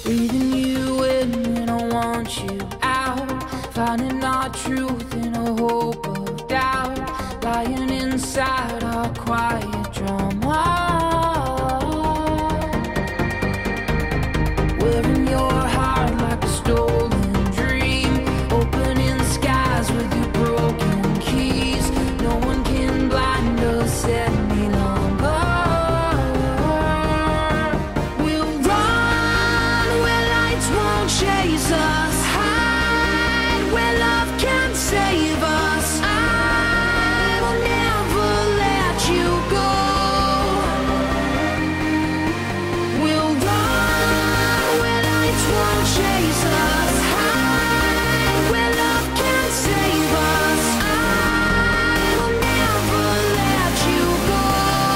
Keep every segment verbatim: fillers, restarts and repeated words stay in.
Breathing you in when I want you out, finding our truth in a hope of doubt, lying inside our quiet drama. Wearing your heart like a stolen dream, opening skies with your broken keys. No one can blind us any longer. We'll run where lights won't chase us, hide where love can save us. I will never let you go. We'll run where lights won't chase us, hide where love can save us. I will never let you go.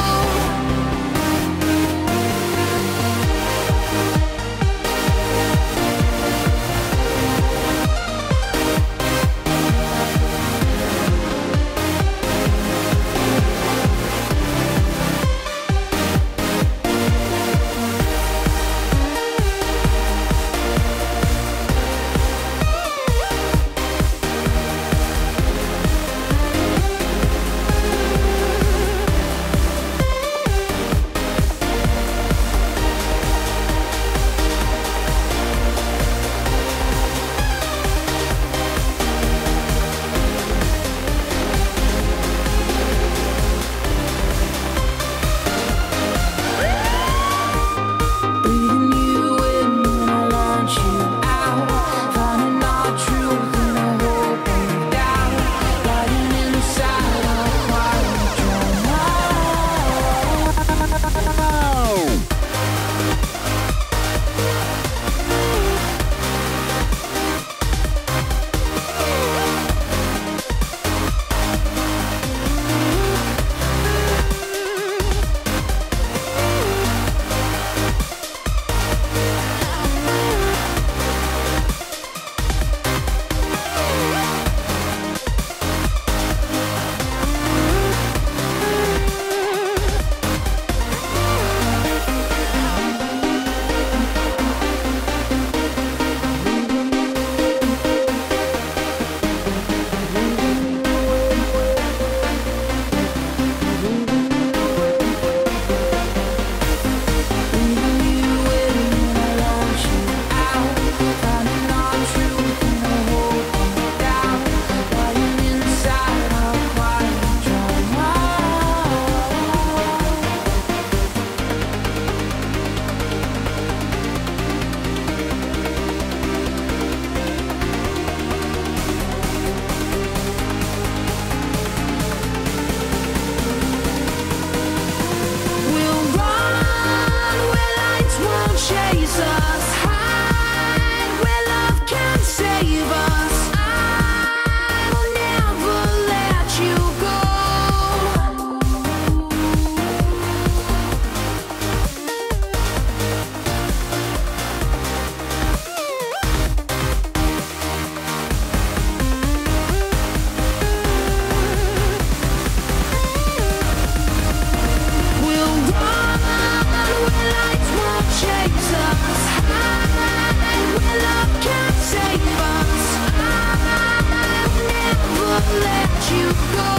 Breathing you in when I want you out, finding our truth in a hope of doubt, lying inside our quiet drama. We'll run where lights won't chase us, hide where love can save us. I will never let you go. We'll run where lights won't chase us, hide where love can save us. I will never let you go.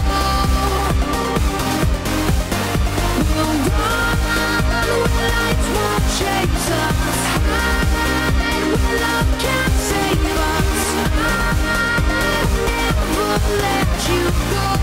We'll run where lights won't chase us, hide where love can save us. I will never let you go.